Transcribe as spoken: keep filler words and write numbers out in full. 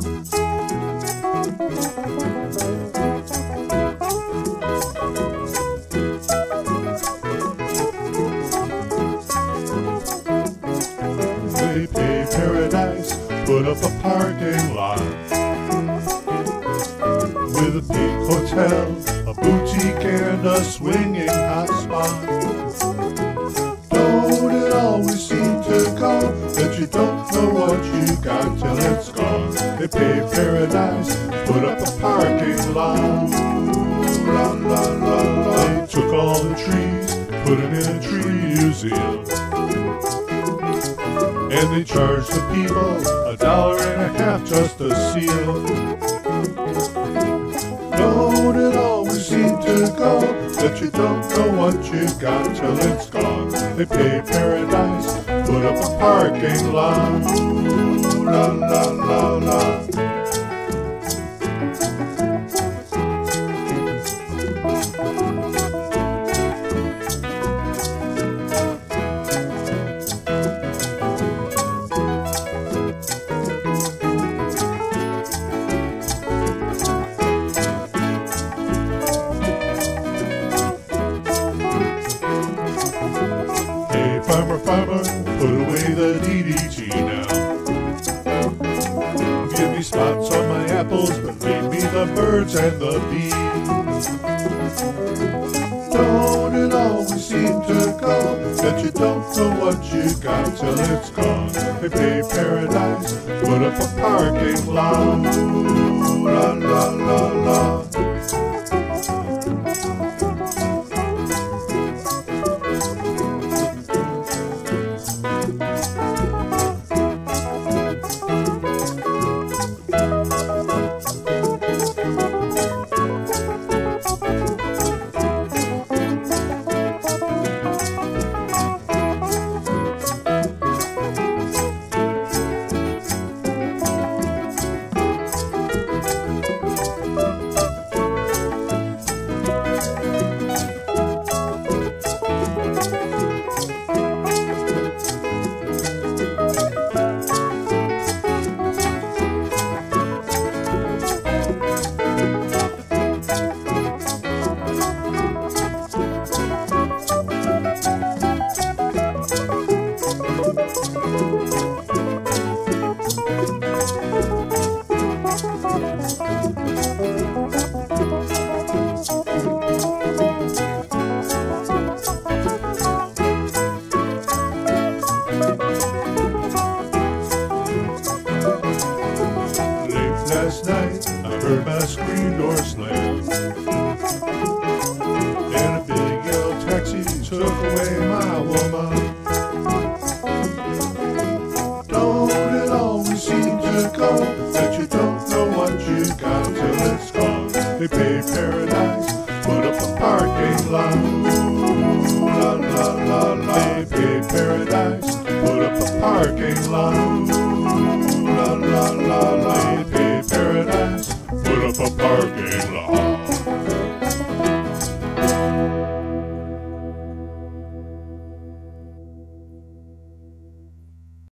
They pay paradise, put up a parking lot with a big hotel, a boutique, and a swinging hot spot. Don't it always seem to go that you don't know what you got till it's gone? They pay paradise, put up a parking lot. La, la, la, la. They took all the trees, put them in a tree museum, and they charged the people a dollar and a half just to see them. Don't it always seem to go that you don't know what you got till it's gone? They pay paradise, put up a parking lot. La, la, la, la. Farmer, farmer, put away the D D T now. Give me spots on my apples, but leave me the birds and the bees. Don't it always seem to go that you don't know what you got till it's gone? They pay paradise, put up a parking lot. La, la, la, la. Last night I heard my screen door slam, and a big yellow taxi took away my woman. Don't it always seem to go that you don't know what you got till it's gone? They pay paradise, put up a parking lot. La, la, la, la. They pay paradise, put up a parking